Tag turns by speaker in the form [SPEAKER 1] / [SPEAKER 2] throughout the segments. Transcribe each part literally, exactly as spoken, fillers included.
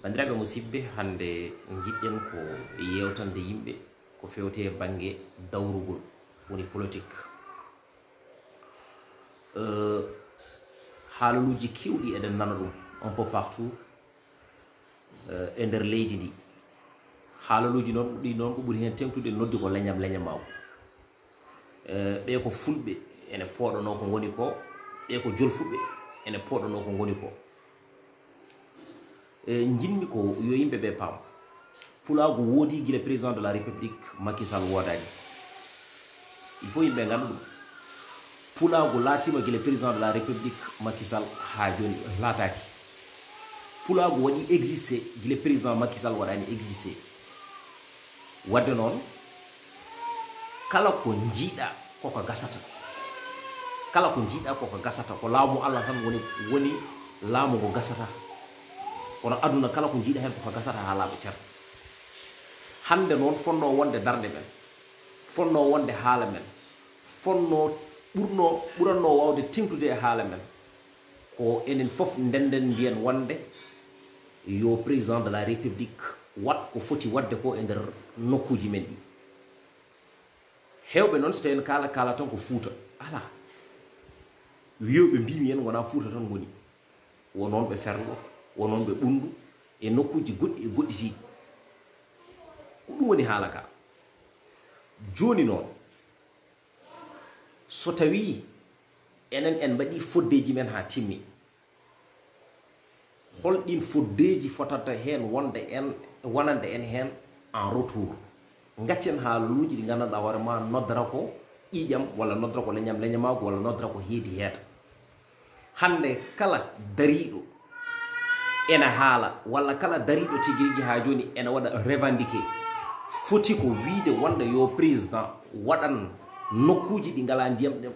[SPEAKER 1] bandiraɓe musidɓe hande jiɗɗen ko yewtande yimɓe ko fewte bange dawrugol woni politique euh haaluji kewɗi eɗen nana ɗum un peu partout e nder leydi ndi haalaluji noon ɗi noon ko ɓuri hen tengtude noddi ko leñam leñamagu ɓe ko fulɓe ene pooɗano ko goni ko ɓe ko jolfuɓe ene pooɗano ko goni ko e jinmi ko yo yimɓe ɓe paam pulago woodi guila président de la république Macky Sall woodani il faut yimɓe gandu ɗum pulago laatima guila président de la république Macky Sall ha joni laataki pulago waɗi existé guila président Macky Sall waɗani existé wadde noon kala ko jiiɗa koko gasata kala ko jiiɗa koko gasata ko laamu Allah tan woni woni laamu ko gasata kono aduna kala ko jiiɗa hen koko gasata ha laaɓa cer hande noon fonno wonde darde men fonno wonde haala men fonno ɓurno ɓuranno wawde tengtude e haala men ko enen fof ndenden mbiyen wonde yo président de la république wat ko foti wadde ko e nder nokkuji men ɗi hewɓe noon so tawi en kala kala tan ko Fuuta ala wiyoɓe mbimi en wona Fuuta tan goni wonon ɓe Ferlo wonon ɓe Ɓundu e nokkuji goɗɗi e goɗɗitiɗi ko ɗum woni haala ka joni noon so tawi enen en mbaɗi foddeji men ha timmi holɗin foddeji fotata hen wonde en wonande en hen en retour gaccen haaluji ɗi gandanɗa hoore ma noddata ko ƴiƴam walla noddata ko leñam leñamagu walla noddata ko heedi heeta hande kala dariɗo ene haala walla kala dariɗo tigui rigui ha joni ene waɗa revendiqué foti ko wiide wonde yo président waɗan nokkuji ɗi ngala ndiyam ɗe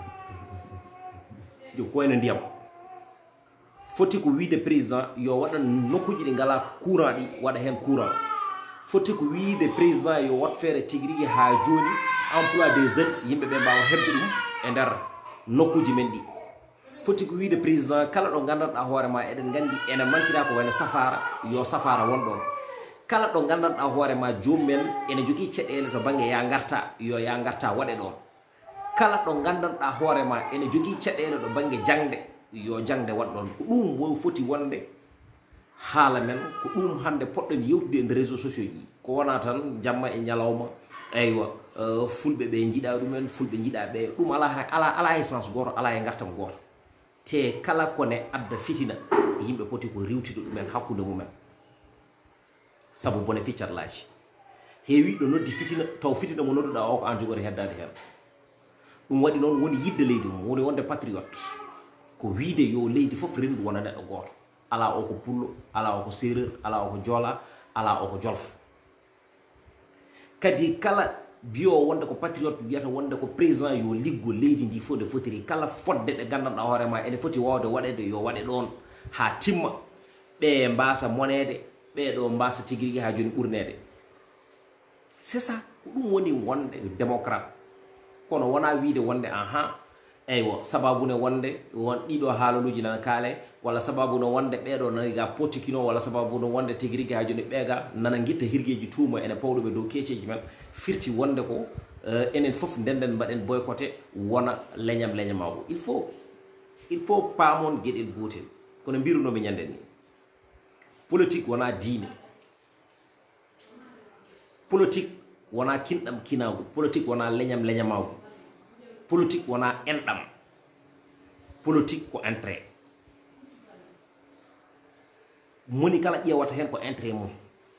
[SPEAKER 1] yo koyno ndiyam foti ko wiide président yo waɗan nokkuji ɗi ngala courant ɗi waɗa hen courant foti ko wiide président yo wat feere tigui rigui ha joni emploi des jeunes yimɓe ɓe mbawa hebde ɗum e nder nokkuji men ɗi foti ko wiide président kala ɗo gandanɗa hoore ma eɗen gandi ene mankira ko wayno safara yo safara wonɗon kala ɗo gandanɗa hoore ma jomumen ene jogui caɗele to banggue ya garta yo ya garta waɗe ɗon kala ɗo gandanɗa hoore ma ene jogui caɗele ɗo banggue jangde yo jangde waɗ ɗon ko ɗum wo foti wonde haala men ko ɗum hande poɗɗen yewtude e nder réseaux sociaux ji ko wona tan jamma e ñalawma eywa fulɓe ɓe jiiɗa ɗumen fulɓe jiiɗa ɓe ɗum ala ala ala e sens goto ala e gartam goto te kala kone adda fitina yimɓe poti ko riwtide ɗumen hakkude mumen sabu bone ficcarlaji heewi ɗo noddi fitina taw fitina mo nodduɗa o ko an jogori heddade hen ɗum waɗi noon woni yidde leydi mum woni wonde patriote ko wiide yo leydi fof rendu wona neɗɗo goto ala o ko pullo ala o ko séreur ala o ko joola ala o ko jolfo kadi kala biyo wonde ko patriote wiyata wonde ko président yo liggo leydi ndi fof de fotiri kala fodde ɗe gandanɗa hoorema ene foti wawde waɗede yo waɗe ɗon ha timma ɓe mbasa monede ɓeɗo mbasa tigui rigui ha joni ɓurnede c'est ça ko ɗum woni wonde démocrate kono wona wiide wonde aha eywa sababune wonde won ɗiɗo haalaluji nana kaale walla sababune wonde ɓeɗo naniga potikino walla sababune wonde tigui rigui ha joni ɓeega nana guitta hirgueji tuuma ene pawɗuɓe dow keeceji men firti wonde ko uh, enen foof ndenden mbaɗen boycotté wona leñam leñamagu il faut il faut paamon gueɗel gotel kono mbirunomi ñanden ni politique wona diine politique wona kinɗam kinagu politique wona leñam leñamagu politique wona enɗam politique ko intérêt moni kala ƴewata hen ko intérêt mum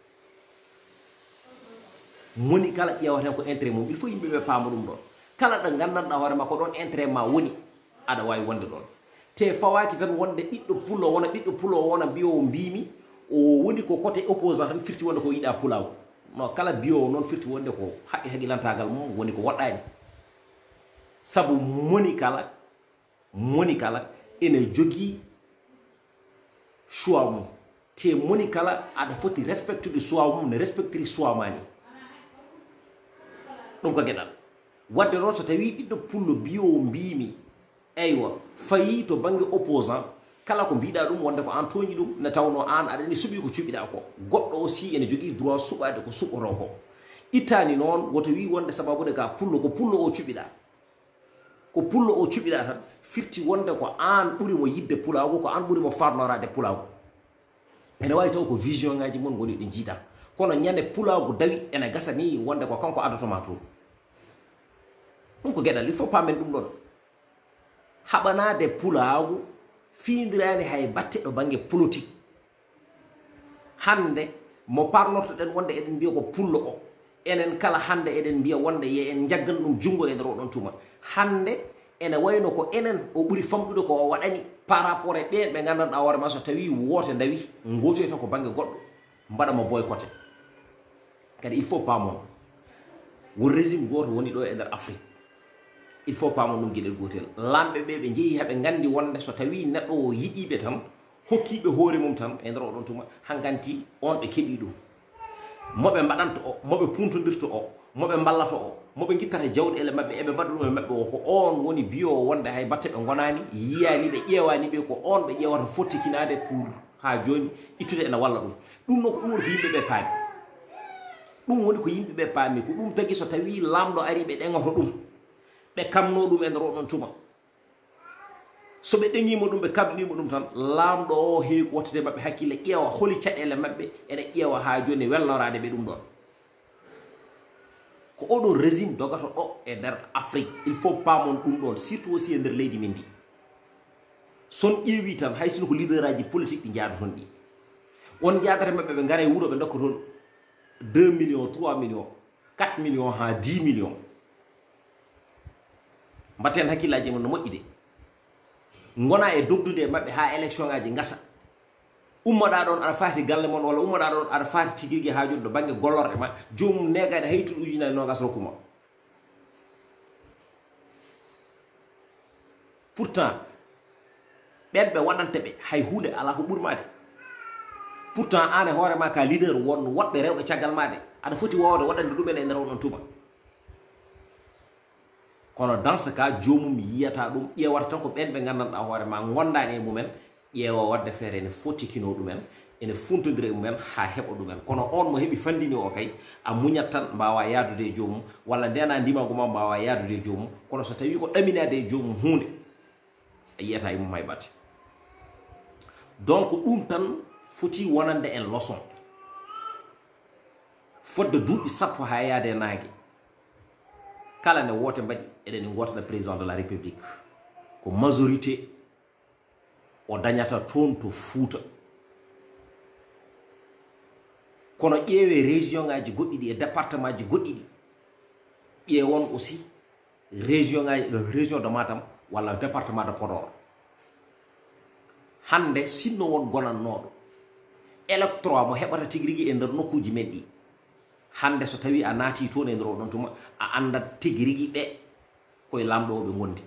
[SPEAKER 1] moni kala ƴewata hen ko intérêt mum il faut yimɓeɓe paama ɗum ɗon kala ɗo gandanɗa hoorema ko ɗon intérêt ma woni aɗa wawi wonde ɗon te fawaki tan wonde ɓiɗɗo pullo wona ɓiɗɗo pullo wona mbiyowo mbimi o woni ko côté opposant tan firti wonde ko yiɗa pulago non kala biyowo noon firti wonde ko haqqi haqqilantagal mum woni ko woɗɗani sabu moni kala moni kala ene jogui choix mum te moni kala aɗa foti respectude choix mum ne respectiri choix mani ɗum ko gueɗal wadde noon so tawi ɓiɗɗo pullo biyowo mbimi eywa fayi to banggue opposant kala ko biida dum wonde ko an toñi dum ne tawno an adani subi ko cubida ko goddo aussi ene jogi droit subade ko suboro ko itani non woto wi wonde sababu de ga pullo ko pullo o cubida ko pullo o cubida tan firti wonde ko an buri mo yidde pulago ko an buri mo farnorade pulago ene way taw ko vision ngaji mon goni di jita kono nyane pulago dawi ene gasa ni wonde ko kanko adatoma to dum ko gedal il faut pas men dum don habanade pulago fiindirani hay batte do bange politique hande mo parnorto den wonde eden biyo ko pullo o enen kala hande eden biya wonde ye en jaggan dum jungo e ro don tuma hande ene wayno ko enen o buri famdude ko o wadani par rapport e be be gandan da wore ma so tawi wote ndawi ngoto to ko bange goddo mbada mo boycotté kadi il faut pas mon wo régime goto woni do e der Afrique il faut pas mon dum gidel gotel lambe be be jeyi habe gandi wonde so tawi neddo o yidibe tan hokkibe hoore mum tan e der don tuma hanganti on be kebi dum mobe mbadanto o mobe puntondirto o mobe ballato o mobe gittata jawde ele mabbe e be mbaddu dum mabbe ko on woni bio wonde hay batte be gonani yiyani be ƴewani be ko on be ƴewata fottikinade pour ha joni itude ena walla dum dum no ko dum woni ko yimbe be paami dum woni ko yimbe be paami ko dum tagi so tawi lamdo ari be dengoto dum be kamno dum en ro don tuma so be dengimo dum be kabnimo dum tan lamdo o he ko wotede mabbe hakkile ƴewa holi cadele mabbe ene ƴewa ha joni welnorade be dum don ko odo régime dogato do e der Afrique il faut pas mon dum don surtout aussi e der leydi mendi son ƴeewi tan hay sino ko leader aji politique di jaadu ton di won jaadare mabbe be ngare wuro be dokko ton deux millions trois millions quatre millions ha dix millions mbaten hakkilaji mon no mojjide ngona e dogdude mabbe ha élection ngaji ngasa ummoda don ara faati galle mon wala ummoda don ara faati tigirgi ha joddo bange gollorde ma jom negade haytu ujina no ngas rokuma pourtant ben be wadante be hay hude ala ko burmade pourtant ane hoore ma ka leader won wodbe rewbe ciagal made ada foti wowde wadande dum en nder on tuma kono dans ce cas jomum yiyata dum ƴewata tan ko ben be gandanta hoore ma gondani e mumen ƴeewa wadde feere ne foti kino dumen ene funtodire mumen ha hebo dumen kono on mo hebi fandini o kay a muñat tan mbawa yaadude jomum walla ndena ndima goma mbawa yaadude jomum kono so tawi ko daminade jomum hunde a yiyata e mum hay batte donc dum tan foti wonande en leçon fodde duubi sappo ha yaade naage kala ne wote mbadi eden ngota président de la république ko majorité o dañata ton to Fuuta kono ƴeewe région ngaji goɗɗiɗi e département ji goɗɗiɗi ƴeewon aussi région ngaji région de Matam walla département de Podor hande sinno won gonannoɗo électorat mo heɓata tigirigi e nder nokkuji men ɗi hande so tawi a naati toon e nder oɗon tuma a andat tigirigi ɓe koye lamɗo o ɓe gondi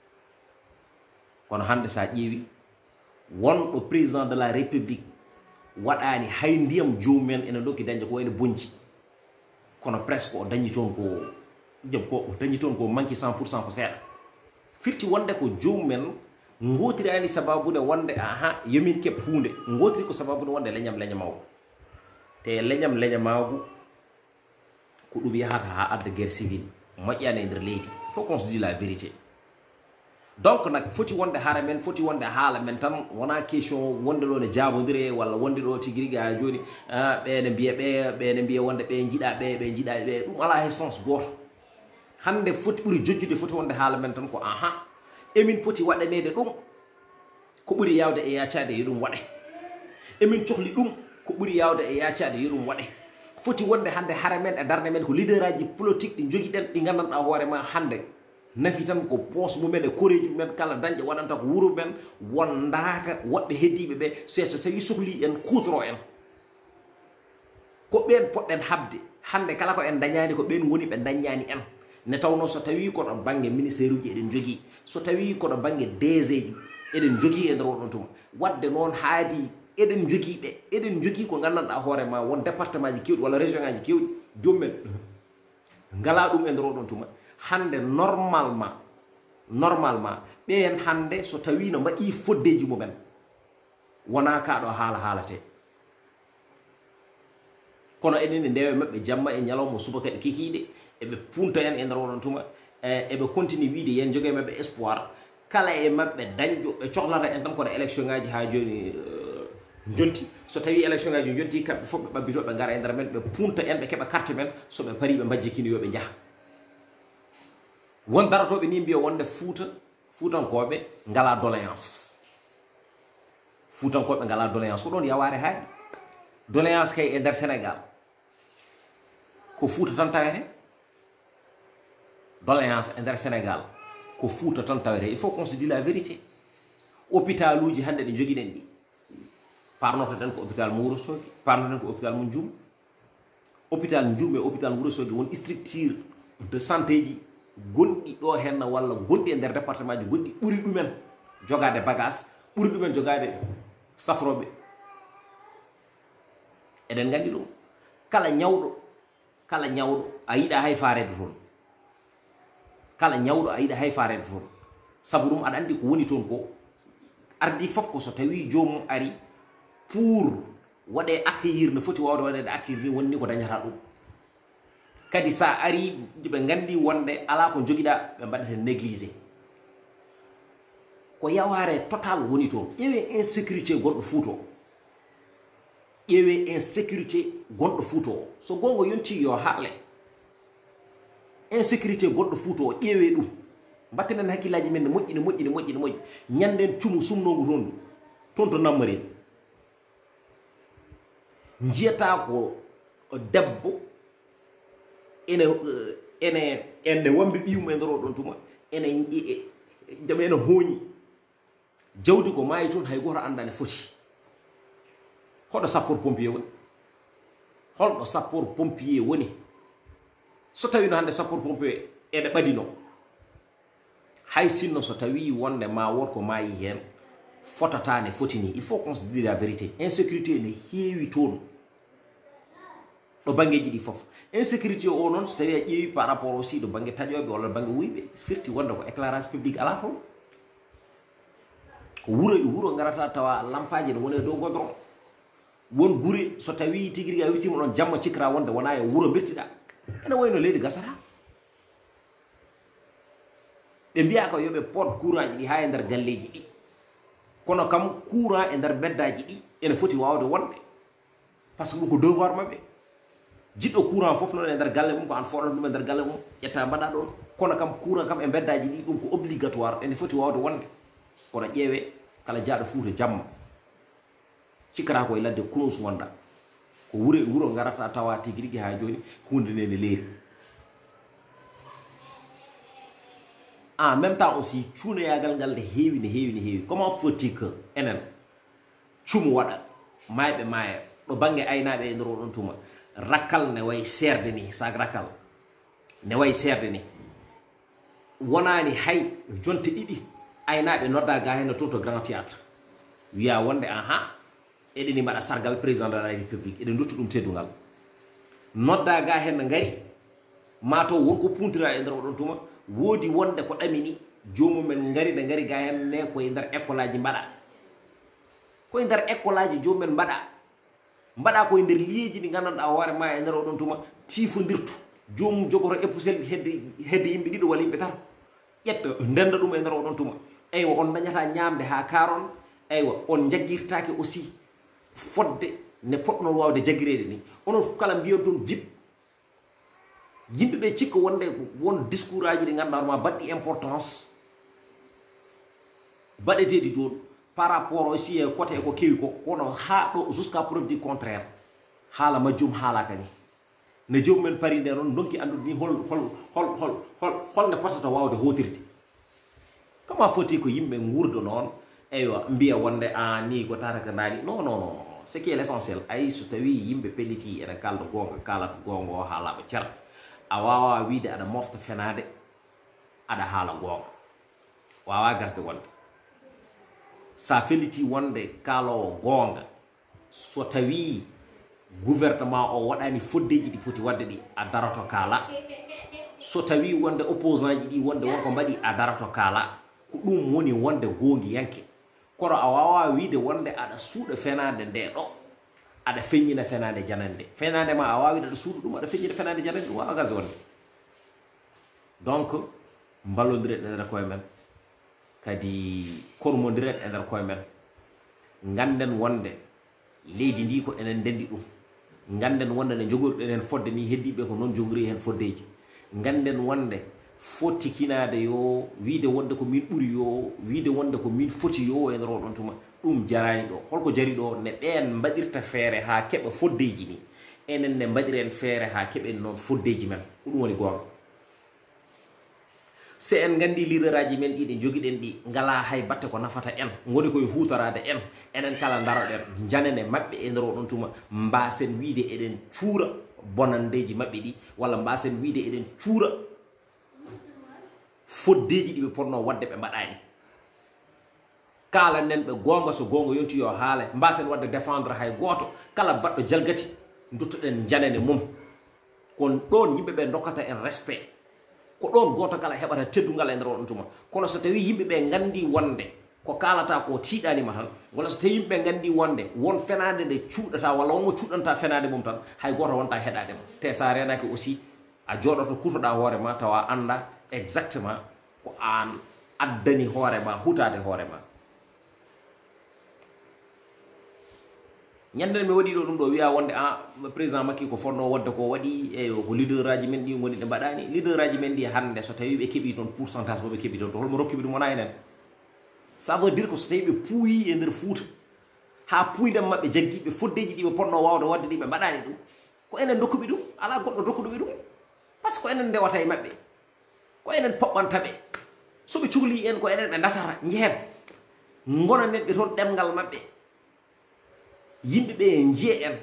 [SPEAKER 1] kono hande sa ƴeewi wonɗo président de la république waɗani hay ndiyam jomumen ene dokki dañde ko wayno bonci kono presque o dañi toon ko job ko o dañi toon ko manki cent pour cent ko seeɗa firti wonde ko jomumen ngotirani sababude wonde aha yomin keɓ hunde ngotiri ko sababude wonde leñam leñamagu te leñam leñamagu ko ɗum yahata ha adda guerre civile moƴƴani e nder leydi il faut qu'on se dit la vérité donc nak foti wonde haara men foti wonde haala men tan wona question wonde ɗo ne jaabodire walla wonde ɗo tigirigi ha joni ɓe ne mbiya ɓe ɓe ne mbiya wonde ɓe jiiɗa ɓe ɓe jiiɗa ɓe ɗum ala hay sens goto hande foti ɓuri jojjude foti wonde haala men tan ko aha emin poti waɗanede ɗum ko ɓuri yawde e yaccade yo ɗum waɗe emin cohli ɗum ko ɓuri yawde e yaccade yo ɗum waɗe foti wonde hande haara men e darde men ko leader aji politique ɗi jogui ɗen ɗi gandanɗa hoore ma hande nafi tan ko poos mumen e koreji mumen kala dañƴe waɗanta ko wuro men wondaka woɓɓe heddiɓe ɓe so so tawi sohli en kutoro en ko ɓen poɗɗen habde hande kala ko en dañani ko ɓen woni ɓe daññani en ne tawno so tawi koɗo banggue ministére uji eɗen jogui so tawi koɗo banggue D G ji eɗen jogui e nder oɗon tuma wadde noon haadi eɗen jogui ɓe eɗen jogui ko gandanɗa hoore ma won département ji kewɗi walla région ngaji kewɗi jomumen ngala ɗum e nder oɗon tuma hande normalement normalement ɓen hande so tawi no mbaɗi foddeji mumen wona ka do haala haalate kono enen ndewe mabbe jamma e nyalawmo subaka e kikide e be punta en e ndar won tuma e be continue wiide yen joge mabbe espoir kala e mabbe dañjo be cohlata en tan ko election ngaji ha joni jonti so tawi election ngaji jonti kambe fobbe babbito be ngara e ndar men be punta en be keba carte men so be pari be majjikini yo be jaha won daratobe ni mbiyo wonde fuuta fuutankobe ngala doléance fuutankobe ngala doléance ko don yawaare haadi doléance kay e der Sénégal ko fuuta tan tawete doléance e der Sénégal ko fuuta tan tawete il faut qu'on se dise la vérité hôpitaluji hande de jogiden di parnoto den ko hôpital Mouro Sogi parnoto den ko hôpital mo Ndioum hôpital Ndioum e hôpital Mouro Sogi won structure de santé ji gondi do hen walla gondi e der département ji gondi buri dumen jogade bagage buri dumen jogade safrobe eden gandi dum kala nyawdo kala nyawdo a yida hay faarede ton kala nyawdo a yida hay faarede ton sabu dum ada andi ko woni ton ko ardi fof ko so tawi jomum ari pour wade accueillir no foti wawde wade accueillir ni wonni ko dañata dum kadi sa ari be gandi wonde ala ko jogida be badata négliger ko yaware total woni ton ewe insécurité gondo fuuto ewe insécurité gondo fuuto so gongo yonti yo haale insécurité gondo fuuto ewe dum battenen hakkilaji men moƴƴini moƴƴini moƴƴini moƴƴi ñanden cumu sumnogo ton ton to nammari njiyata ko debbo ene ene ene wambe biimu e ndoro don tuma ene jam ene hoñi jawdi ko mayi ton hay goto andane foti hodo sapeur pompier woni holdo sapeur pompier woni so tawi no hande sapeur pompier ede badino hay sinno so tawi wonde ma wor ko mayi hen fotata ne fotini il faut qu'on se dise la vérité insécurité ne heewi ton do bangeji di fof insécurité o non so tawi a ƴeewi par rapport aussi do bange tajobe wala bange wuybe firti wonde ko éclairage public ala ton ko wuro e wuro ngarata tawa lampaje no woni do godron won guri so tawi tigiri a witima non jamma cikra wonde wona e wuro bertida ene wayno leydi gasata be biya ko yobe pot courant di ha e der galleji di kono kam courant e der beddaji di ene foti wawde wonde parce que ko devoir mabbe jiddo courant fof non e der galle mum ko an fodon dum e der galle mum etta bada don kono kam courant kam e beddaji di dum ko obligatoire ene foti wawde wonde kono ƴeewe kala jaado fuuta jamma cikara ko e ladde kunus wonda ko wure wuro ngarata tawa tigirigi ha joni hunde nene leeri en même temps aussi cuune yagal ngal de heewi ne heewi ne heewi comment faut-il que enen cumu wada maybe maye do bange aynaabe e ndoro don tuma rakal ne way serde ni sag rakal ne way serde ni wonani hay jonte didi aynaabe nodda ga hen to to grand théâtre wiya wonde aha edeni mbaɗa sargal président de la république eɗen duttu ɗum teddungal nodda ga hen ngari mato wonko puntira e nder oɗon tuma woodi wonde ko ɗamini jomumen ngari ne ngari ga hen ne koye nder école aji mbaɗa koye nder école aji jomumen mbaɗa mbaɗa koye nder liyeji ɗi gandanɗa hoore ma e nder oɗon tuma tifodirtu jomum jogoto épusel hedde hedde yimɓe ɗiɗo walla yimɓe tato ƴetta ndenda ɗum e nder oɗon tuma eywa on dañata ñamde ha karon eywa on jaggirtake aussi fodde ne potno wawde jagirede ni onon kala mbiyon ton vip yimbe be cikko wonde won discours aji di ngandar ma baddi importance badetedi don par rapport aussi e côté ko kewi ko kono ha do jusqu'à preuve du contraire hala majjum hala kani ne jom men pari de non donki andu ni hol hol hol hol hol hol ne potata wawde hotirde comment faut-il ko yimbe ngurdo non eywa mbiya wonde a ni ko taraka nani non non non ce qui est l'essentiel ay so tawi yimbe pelliti ene kaldo gonga kala gongo hala ba cer a wawa wiide ada mofta fenade ada hala gonga wawa gasde wonde sa felliti wonde kalo gonga so tawi gouvernement o wadani foddeji di poti wadde di a darato kala so tawi wonde opposant ji di wonde wonko mbadi a darato kala ko dum woni wonde gongi yanke kono a wawa wiide wonde aɗa suuɗa fenade nde ɗo aɗa feññina fenade janande fenade ma a wawi aɗa suuɗa ɗum aɗa feññina fenade janande ɗum wawa gasi wonde donc mballodiren e nder koye men kadi kormodiren e nder koye men ganden wonde leydi ndi ko enen ndendi ɗum ganden wonde ne jogorɗen hen fodde ni heddiɓe ko noon jogori hen foddeji ganden wonde foti kinade yo wiide wonde ko min ɓuuri yo wiide wonde ko min foti yo e nder oɗon tuma ɗum jarani ɗo holko jari ɗo ne ɓen mbaɗirta feere ha keɓa foddeji ni enen ne mbaɗiren feere ha keɓen noon foddeji men ko ɗum woni gonga se en gandi leader aji men ɗi ɗi jogiɗen ɗi ngala hay batte ko nafata en goni koye hutorade en enen kala daroɗen janene maɓɓe e nder oɗon tuma mbasen wiide eɗen cuura bonandeji maɓɓe ɗi walla mbasen wiide eɗen cuura foddeji ɗi ɓe ponno wadde ɓe mbaɗani kala nen ɓe gonga so gonga yonti yo haala mbasen wadde défendre hay goto kala baɗɗo jalgati duttoɗen janene mum kon ɗon yimɓe ɓe dokkata en respect ko ɗon goto kala heɓata teddugal e nder oɗon tuma kono so tawi yimɓe ɓe gandi wonde ko kalata ko tiiɗanima tan walla so tawi yimɓe gandi wonde won fenade nde cuuɗata walla wonmo cuuɗanta fenade mum tan hay goto wonta heɗade mo te sa renaki aussi a jooɗoto kutoɗa hoore ma tawa anda exactement ko an addani hoore ma hutade hoore ma ñanden mi waɗi ɗo ɗum ɗo wiya wonde a président Macky ko fonno wadde ko waɗi e ko leader aji men ɗi goni ɗe mbaɗani leader aji men ɗi hande so tawi ɓe keeɓi toon pourcentage moɓe keeɓi toon to holmo rokkiɓe ɗum wona enen ça veut dire que so tawi ɓe puuyi e nder Fouta ha puuyden mabɓe jaggiɓe foddeji ɗi ɓe ponno wawde wadde ɗi ɓe mbaɗani ɗum ko enen dokkuɓe ɗum ala goɗɗo dokkuɗuɓe ɗum par ce que ko enen ndewata e mabɓe ko enen poɓɓantaɓe soɓe cuhli en ko enen ɓe dasata jehen gona nen ɓe toon ɗemgal mabɓe yimɓe ɓe jiye en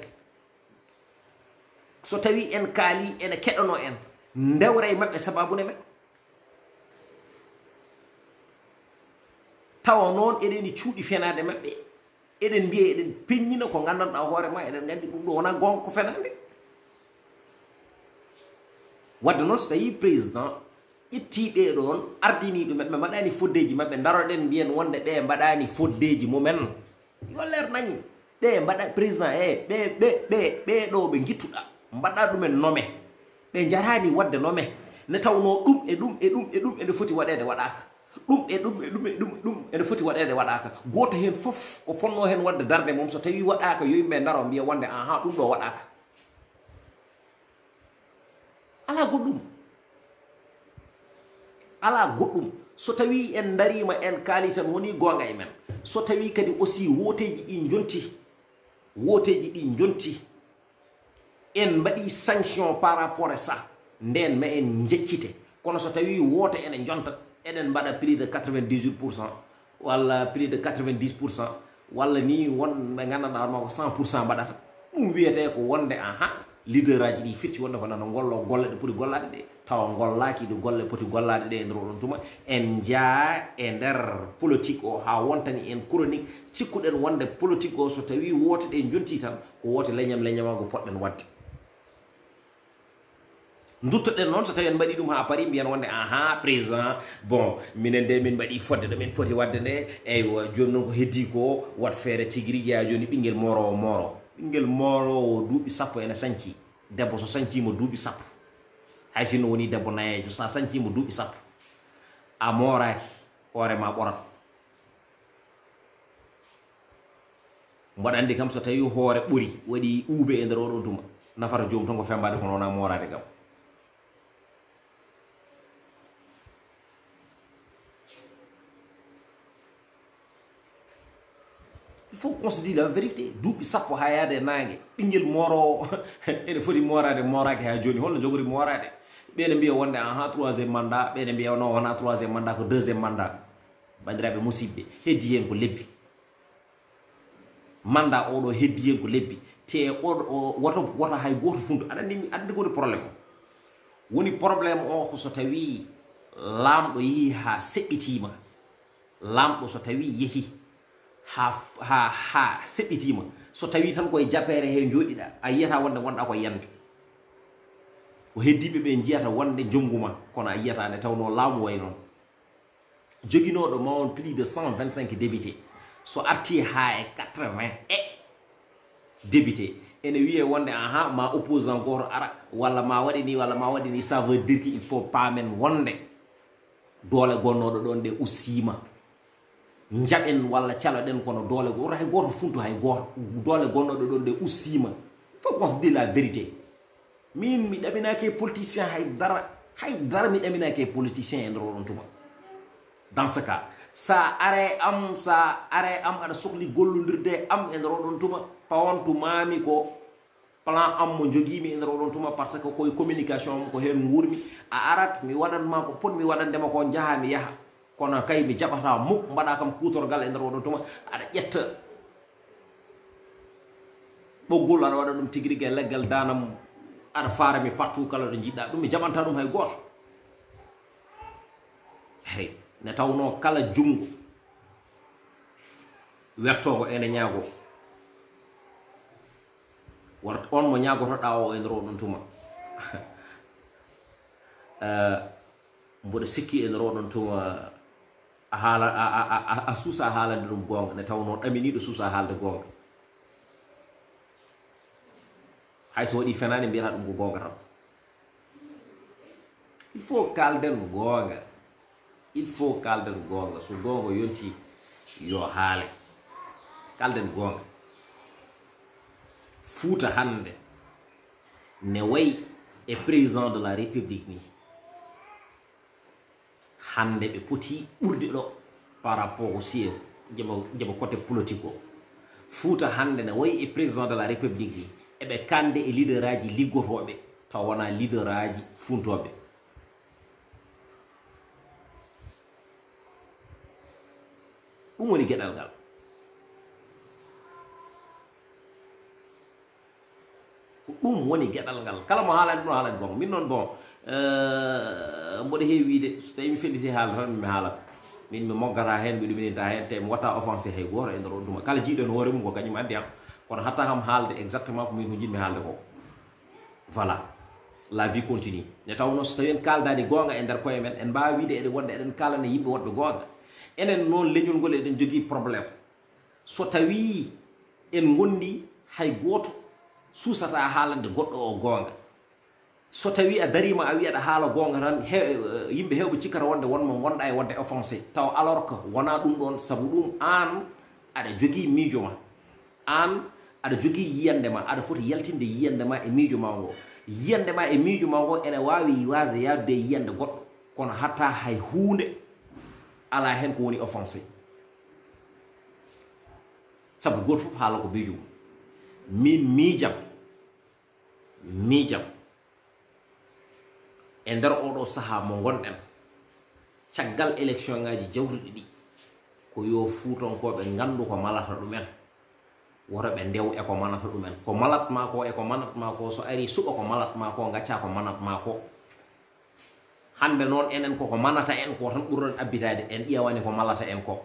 [SPEAKER 1] so tawi en kaali ene keɗono en ndewra e maɓɓe sababune men tawa noon eɗeni cuuɗi fenade maɓɓe eɗen mbiya eɗen peññina ko gandanɗa hoore ma eɗen gandi ɗum ɗo wona gonga ko fenade wadde noon so tawi président ƴetti ɓe ɗon ardini ɗumen ɓe mbaɗani foddeji maɓɓe daroɗen mbiyen wonde ɓe mbaɗani foddeji mumen yo leer nañi ɓe mbaɗa président e ɓe ɓe ɓe ɓe ɗo ɓe gittuɗa mbaɗa ɗumen nome ɓe jarani wadde nome ne tawno ɗum e ɗum e ɗum e ɗum ene foti waɗede waɗaka ɗum e ɗum e ɗum e ɗum ɗum ene foti waɗede waɗaka goto hen foof ko fonno hen wadde darde mum so tawi waɗaka yo yimɓe daro mbiya wonde aha ɗum ɗo waɗaka ala goɗɗum ala goɗɗum so tawi en darima en kaali tan woni gonga e men so tawi kadi aussi woteji ɗi jonti woteji ɗi jonti en mbaɗi sanction par rapport à ça nden ma en jeccite kono so tawi wote ene jonta eɗen mbaɗa plus de quatre-vingt-dix-huit pour cent walla plus de quatre-vingt-dix pour cent walla ni won ɓe gandanɗa ma ko cent pour cent mbaɗata ɗum wiyete ko wonde aha leader aji ɗi firti wonde ko nano gollo golle ɗe poti gollade ɗe tawa gollaki ɗe golle poti gollade ɗe e nder oɗon tuma en jaa e nder politique o ha wontani en chronique cikkuɗen wonde politique o so tawi wote ɗe jonti tan ko wote leñam leñamago poɗɗen wadde duttoɗen noon so tawi en mbaɗi ɗum ha paari mbiyen wonde aha président bon minen de min mbaɗi fodde ɗo min poti wadde nde eywa joni noon ko heddi ko wat feere tigui rigui ha joni ɓinguel morowo moro ɓinguel morowo duuɓi sappo ene sanci debbo so sancima duuɓi sappo hay sinno woni debbo nayejo sa sancima duuɓi sappo a moraki hoorema ɓorat mbaɗa andi kam so tawi hoore ɓuuri waɗi uube e nder oɗon tuma nafata joomum tan ko fembade ko noona morade kam il faut qu'on se dise la vérité duuɓi sappo ha yaade nangue ɓinguel morowo ene foti morade morake ha joni holno jogori morade ɓene mbiya wonde aha troisiéme mandat ɓene mbiya no wona troisiéme mandat ko deuxiéme mandat bandiraɓe musidɓe heddi hen ko lebbi mandat oɗo heddi hen ko lebbi te oɗo woto woto hay goto fundu aɗa andi andi koni probléme o woni probléme o ko so tawi lamɗo yeehi ha seɓɓitima lamɗo so tawi yeehi ha ha ha seɓɓitima so tawi tan koye japere he joɗiɗa a yiyata wonde gonɗa ko yande ko heddiɓe ɓe jiyata wonde jongguma kono a yiyata nde tawno laamu way noon joguinoɗo mawon plus de cent vingt-cinq député so arti ha e quatre-vingts e député ene wiye wonde aha ma opposant goto ara walla ma waɗi ni walla ma waɗi ni ça veut dire qu'il faut paamen wonde doole gonnoɗo ɗon nde ussima jaɓen walla caloɗen kono doole goto hay goto funto hay goto doole gonnoɗo ɗon nde ussima faut qu'on se dise la vérité min mi ɗaminaki politicien hay dara hay dara mi ɗaminaki politicien e nder oɗon tuma dans ce cas sa are am sa are am aɗa sohli gollodirde am e nder oɗon tuma pawantu mami ko plan am mo jogimi e nder oɗon tuma par ce que koye communication am ko hen wurmi a arat mi waɗanma ko pot mi waɗandema ko jaaha mi yaaha kono kay mi jaɓata mukk mbaɗa kam kutorgal e nder oɗon tuma aɗa ƴetta ɓoggol aɗa waɗa ɗum tigui rigui e leggal danam aɗa faara mi partout kala ɗo jiɗɗa ɗum mi jaɓanta ɗum hay goto hey ne tawno kala jungo wertogo ene ñaago war on mo ñaagotoɗa o e nder oɗon tuma mboɗo sikki e nder oɗon tuma a haala a suusa haalande ɗum gonga ne tawno ɗaminiɗo suusa haalde gonga hayso waɗi fenani mbiyata ɗum ko gonga tan il faut kalden gonga il faut kalden gonga so gonga yonti yo haale kalden gonga Fouta hande ne way e président de la république ni hande ɓe poti ɓurde ɗo par rapport aussi jaba jaba côté politique o Fouta hande ne way e président de la république ni eɓe kande e leader aji liggotoɓe taw wona leader aji funtoɓe ɗum woni gueɗal ngal ɗum woni gueɗal ngal kala mo haalani ɗum haalani gonga min noon bon mboɗo heewi wiide so tawi mi felliti haala tan mi haalat min mi moggata hen mbiɗo mininta hen te mi watta offensé hay goto e nder on duma kala jiiɗo en hoore mum ko kañum andi am kono hatta kam haalde exactement ko min ko jiɗmi haalde ko voilà la vie continue ne tawno so tawi en kaldani gonga e nder koye men en mbawi wiide eɗen wonde eɗen kalana yimɓe woɗɓe gonga enen noon leñol ngol eɗen jogui probléme so tawi en gondi hay goto suusata haalande goɗɗo o gonga so tawi a darima a wi aɗa haala gonga tan yimɓe hewɓe cikkata wonde wonmo gonɗa e wonde offensé taw alors que wona ɗum ɗon saabu ɗum an aɗa jogui miijo ma an aɗa jogui yiyande ma aɗa foti yaltinde yiyande ma e miijo ma ngo yiyande ma e miijo ma ngo ene wawi wase yabde yiyande goɗɗo kono hatta hay hunde ala hen ko woni offensé saabu goto foof haala ko miijo mum min miijam miijam e nder oɗo saaha mo gonɗen caggal élection ngaji jawtuɗi ɗi ko yo fuutonkoɓe gandu ko malata ɗumen woto ɓe ndew eko manata ɗumen ko malatma ko eko manatma ko so ari suɓa ko malatma ko gacca ko manatma ko hande noon enen koko manata en ko tan ɓurɗon abbitade en ƴewani ko malata en ko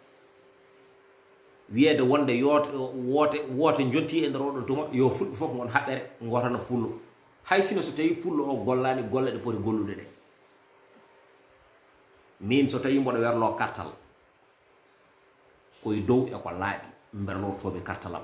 [SPEAKER 1] wiyeede wonde yoote woote woote jonti e nder oɗon tuma yo fulɓe fof gon haɓɓere gotana pullo hay sino so tawi pullo o gollani golle ɗe poti gollude ɗe min so tawi mboɗo werlo kartal koye dow e ko laaɓi berlortoɓe kartalam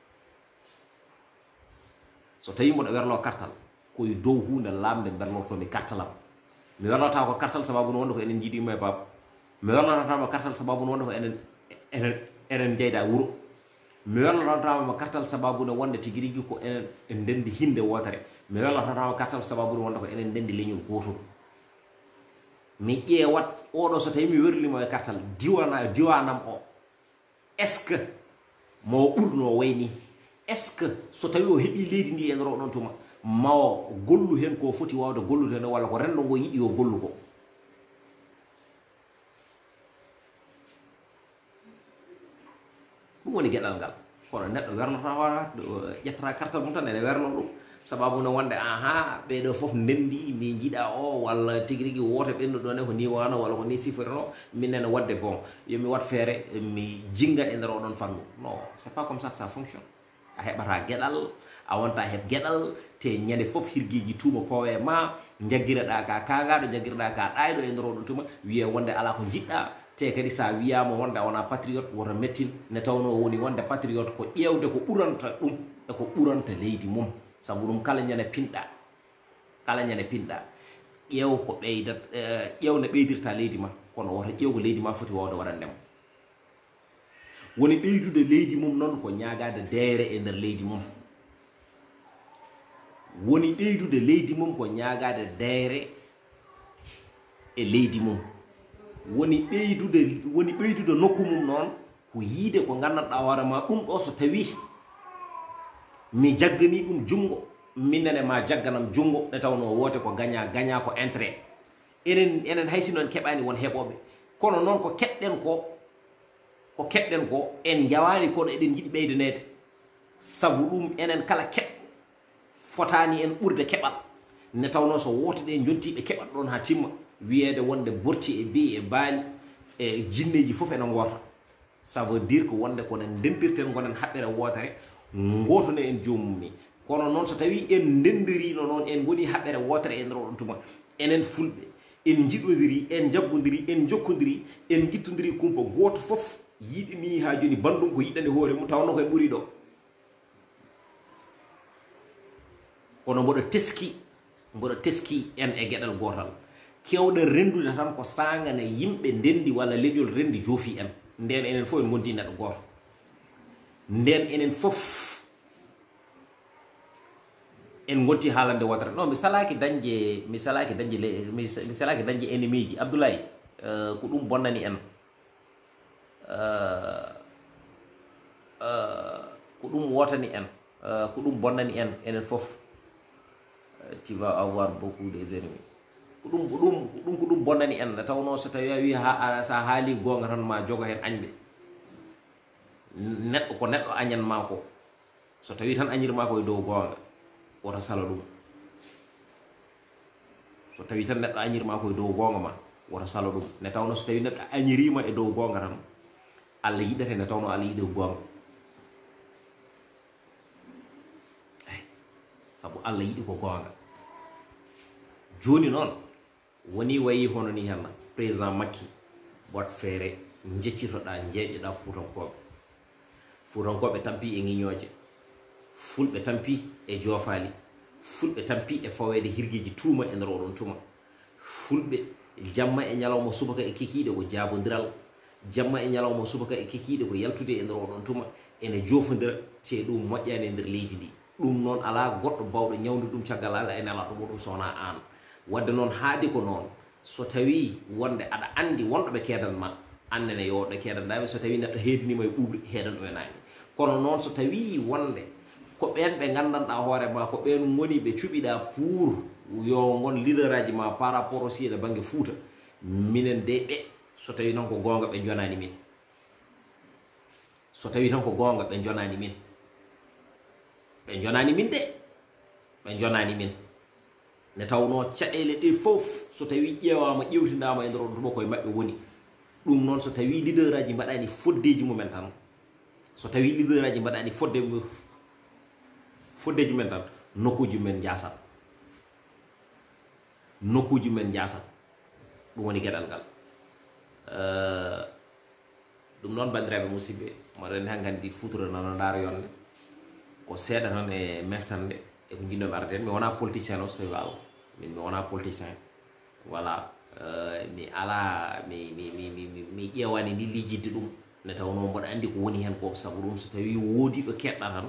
[SPEAKER 1] so tawi mboɗo werlo kartal koye dow hunde lamde berlortoɓe kartalam mi werlota ko kartal sababu no wonde ko enen jiiɗima e baba mi werlotama kartal sababu no wonde ko enen enen enen jeyda wuro mi werlotama kartal sababu no wonde tigi rigui ko enen en ndendi hinde wotere mi wellatotama kartal sababu no wonde ko enen ndendi leñol gotol mi ƴeewat oɗo so tawi mi werlimo e kartal diwana diwanam o est ce que mo ɓurno wayni est ce que so tawi o heeɓi leydi ndi e nder oɗon tuma mawo gollu hen ko foti wawde gollude hen walla ko rendo ngo yiɗi yo gollu ko ɗum woni gueɗal ngal kono neɗɗo werlota ƴettata kartal mum tan ene werlo ɗum sababu no wonde aha ɓeɗo foof ndendi min jiiɗa o walla tigui rigui woto ɓennu ɗon e ko ni wano walla ko ni sifirano minene wadde bon yomi wat feere mi jinga e nder oɗon fannu non c'est pas comme ça que ça fonctionne a heɓata gueɗal a wonta heɓ gueɗal te ñande foof hirguiji tuuma powe ma jagguireɗa ka kagaɗo jagguireɗa ka ɗayɗo e nder oɗon tuma wiye wonde ala ko jiɗɗa te kadi sa wiyama wonde wona patriote woto mettin ne tawno woni wonde patriote ko ƴewde ko ɓuranta ɗum e ko ɓuranta leydi mum sabu ɗum kala ñande pinɗa kala ñande pinɗa ƴeew ko ɓeydat ƴewne ɓeydirta leydi ma kono woto ƴewgo leydi ma foti wawde waɗandema woni ɓeydude leydi mum noon ko ñagade deere e nder leydi mum woni ɓeydude leydi mum ko ñagade deere e leydi mum woni ɓeydude woni ɓeydude nokku mum noon ko yiide ko gandanɗa hoorema ɗum ɗo so tawi mi jaggani ɗum jungo minene ma jagganam jungo ne tawno wote ko gaña gaña ko intérêt enen enen haysi noon keɓani won heɓoɓe kono noon ko keɗɗen ko ko keɗɗen ko en jawani kono eɗen jiɗi ɓeydanede sabu ɗum enen kala keɓɗo fotani en ɓurde keɓal ne tawno so woteɗe jontiɓe keɓal ɗon ha timma wiyede wonde borti e beyi e baali e jinneji fof ene goota ça veut dire ko wonde konen ndentirten gonen haɓɓere wotere gotone en jomum ni kono noon so tawi en ndendirino noon en goni haɓɓere wotere e nder oɗon tuma enen fulɓe en jiɗodiri en jaggodiri en jokkodiri en guittodiri kumpa goto fof yiɗini ha joni bandum ko yiɗani hoore mum tawno koye ɓuuri ɗo kono mboɗo teski mboɗo teski en e gueɗal gotal kewɗen rendude tan ko sangane yimɓe ndendi walla leƴol rendi joofi en nden enen fof en gondi neɗɗo goto nden enen fof en gonti haalande wotere non mi salaki dañde mi salaki dañde mi salaki dañde ennemi ji Abdoulaye ko ɗum bonnani en ko ɗum wotani en ko ɗum bonnani en enen fof tu vas avoir beaucoup des ennemis ko ɗum ko ɗum ɗum ko ɗum bonnani en tawno so tawi a wi ha sa haali gonga tan ma jogo hen añɓe neɗɗo ko neɗɗo añanma ko so tawi tan añirma ko e dow gonga woto sala ɗum so tawi tan neɗɗo añirma ko e dow gonga ma woto sala ɗum ne tawno so tawi neɗɗo añirima e dow gonga tan Allah yiɗete ne tawno Allah yiɗe gonga sabu Allah yiɗi ko gonga joni noon woni wayi hono ni hen président Macky wat feere jeccitoɗa jeeƴeɗa fuutankoɓe fuutankoɓe tampi e ŋiñoje fulɓe tampi e joofali fulɓe tampi e fawede hirguiji tuuma e nder oɗon tuma fulɓe jamma e ñalawma subaka e kekiɗe ko jabodiral jamma e ñalawma subaka e kekiɗe ko yaltude e nder oɗon tuma ene joofodira te ɗum moƴƴani e nder leydi ndi ɗum noon ala goɗɗo bawɗo ñawde ɗum caggal Allah ene ala ɗum ɗum sowona an wadde noon haadi ko noon so tawi wonde aɗa andi wonɗoɓe keedanma annene yo ɗo keedandami so tawi neɗɗo heedinima e ɓuuɓri heedan o e nangue kono noon so tawi wonde ko ɓen ɓe gandanɗa hoorema ko ɓen goni ɓe cuɓiɗa pour yo gon leader aji ma par rapport aussi ɗe banggue Fouta minen de ɓe so tawi tan ko gonga ɓe jonani min so tawi tan ko gonga ɓe jonani min ɓe jonani min de ɓe jonani min ne tawno caɗele ɗe fof so tawi ƴeewama ƴewtidama e nder on tuma koye maɓɓe woni ɗum noon so tawi leader aji mbaɗani foddeji mumen tan so tawi leader aji mbaɗani fodde foddeji men tan nokkuji men jasat nokkuji men jasat ɗum woni gueɗal ngal ɗum noon bandiraɓe musidɓe moɗon ha gandi Fouta nano daaro yonde ko seeɗa tan e meftande e ko jinnoɓe arden mi wona politicien o so tawi wawa min mi wona politicien voilà mi ala mi mi mi mi ƴewani ndi lijidde ɗum ne tawno mboɗo andi ko woni hen ko sabu ɗum so tawi woodi ɗo keɗɗa tan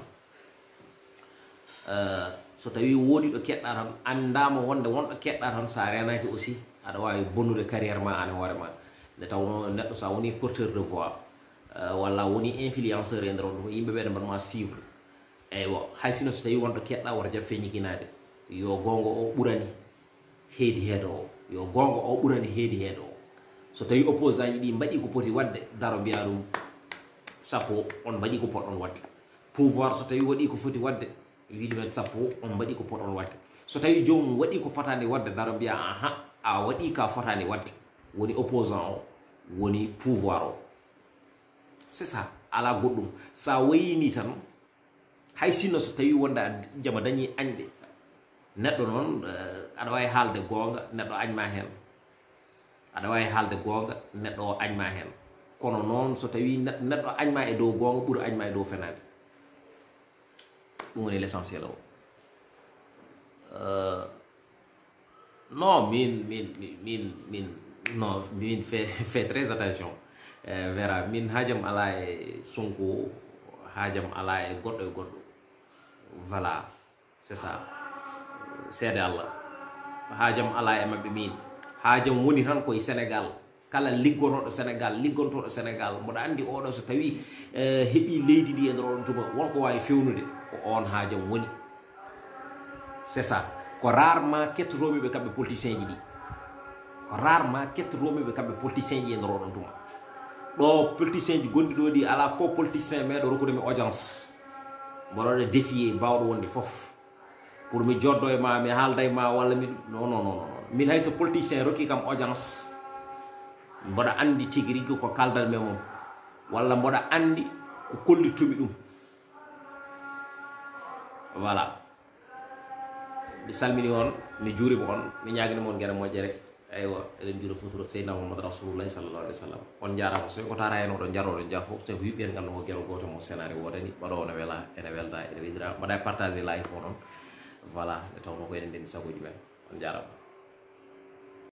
[SPEAKER 1] so tawi woodi ɗo keɗɗa tan andama wonde wonɗo keɗɗa tan sa renaki aussi aɗa wawi bonnude carrière ma an e hoore ma nde tawno neɗɗo sa woni porteur de voix walla woni influenceur e nder on yimɓeɓe ne mbaɗma suivre eywa hay sino so tawi wonɗo keɗɗa woto jaf feñikinade yo gonga o ɓurani heedi heedo o yo gonga o ɓurani heedi heedo o so tawi opposant ji ɗi mbaɗi ko poti wadde daro mbiya ɗum sappo on mbaɗi ko poɗɗon wadde pouvoir so tawi waɗi ko foti wadde wiɗumen sappo on mbaɗi ko poɗɗon wadde so tawi jomum waɗi ko fotani wadde daro mbiya aha a waɗi ka fotani wadde woni opposant o woni pouvoir o c'est ça ala goɗɗum sa wayini tan hay sinno so tawi wonde a jama dañi añɓe neɗɗo noon aɗa wawi haalde gonga neɗɗo añma hen aɗa wawi haalde gonga neɗɗo o añma hen kono noon so tawi neɗɗo añma e dow gonga ɓuura añma e dow fenade ɗum woni l'essentiel o non min min min min non min fait fait très attention vera min haajam ala e Sonko haajam ala e goɗɗo e goɗɗo voilà c'est ça seede Allah haajam ala e maɓɓe min haajam woni tan koye Sénégal kala liggotoɗo Sénégal liggontoɗo Sénégal mboɗa andi oɗo so tawi heeɓi leydi ndi e nder oɗon tuma wonko wawi fewnude ko on haajam woni c'est ça ko rarement kettotomiɓe kamɓe politicien ji ɗi ko rarement kettotomiɓe kamɓe politicien ji e nder oɗon tuma ɗo politicien ji gonɗi ɗo ɗi ala fof politicien meɗo rokkudemi audience mboɗoɗe défier mbawɗo wonde foof pour mi joddo e ma mi haalda e ma walla mi non non non min hayso politicien rokki kam audience mboɗa andi tigi riggi ko kaldal me mom walla mboɗa andi ko kollitumi ɗum voilà mi salmini on mi juurima on mi ñaganima on gueɗe moƴƴere eywa eɗen juura futuro seydina Muhammad rasulullahi sallallahu alaihi wasallam on jarama so ko tara hen oɗon jaroɗon jaa fof tawi ko yiɓɓen ganda ko gueɗo goto mo sénari wodani waɗowo ne weela ene welda ene weydira mbaɗa partagé live o noon voilà e tawno ko enen ndendi sagoji men on jarama